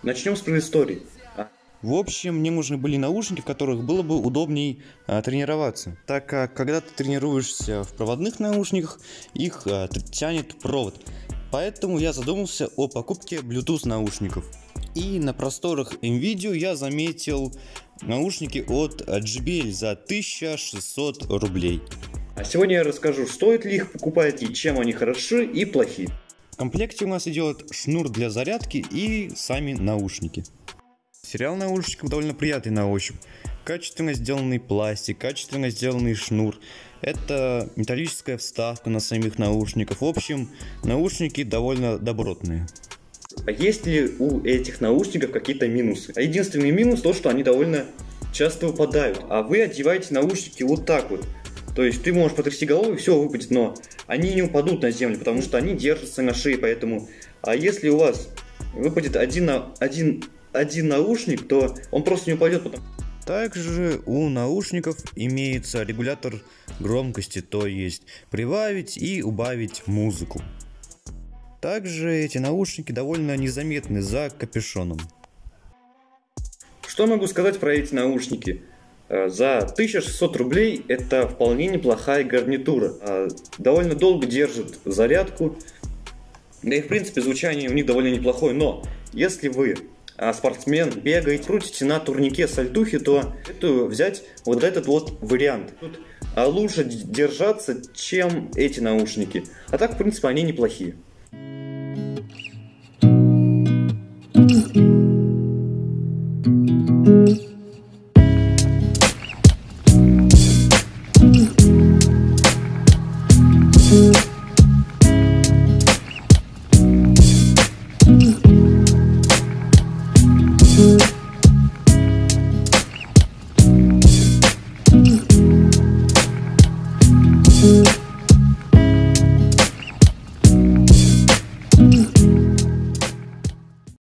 Начнем с предыстории. В общем, мне нужны были наушники, в которых было бы удобней тренироваться, так как когда ты тренируешься в проводных наушниках, их тянет провод. Поэтому я задумался о покупке Bluetooth наушников. И на просторах NVIDIA я заметил наушники от JBL за 1600 рублей. А сегодня я расскажу, стоит ли их покупать и чем они хороши и плохи. В комплекте у нас идет шнур для зарядки и сами наушники. Материал наушников довольно приятный на ощупь. Качественно сделанный пластик, качественно сделанный шнур. Это металлическая вставка на самих наушниках. В общем, наушники довольно добротные. А есть ли у этих наушников какие-то минусы? А единственный минус то, что они довольно часто выпадают. А вы одеваете наушники вот так вот. То есть ты можешь потрясти голову и все выпадет, но они не упадут на землю, потому что они держатся на шее. Поэтому, а если у вас выпадет один наушник, то он просто не упадет. Также у наушников имеется регулятор громкости, то есть прибавить и убавить музыку. Также эти наушники довольно незаметны за капюшоном. Что могу сказать про эти наушники? За 1600 рублей это вполне неплохая гарнитура. Довольно долго держит зарядку. Да и в принципе звучание у них довольно неплохое. Но если вы спортсмен, бегаете, крутите на турнике сальтухи, то это взять вот этот вот вариант. Тут лучше держаться, чем эти наушники. А так в принципе они неплохие.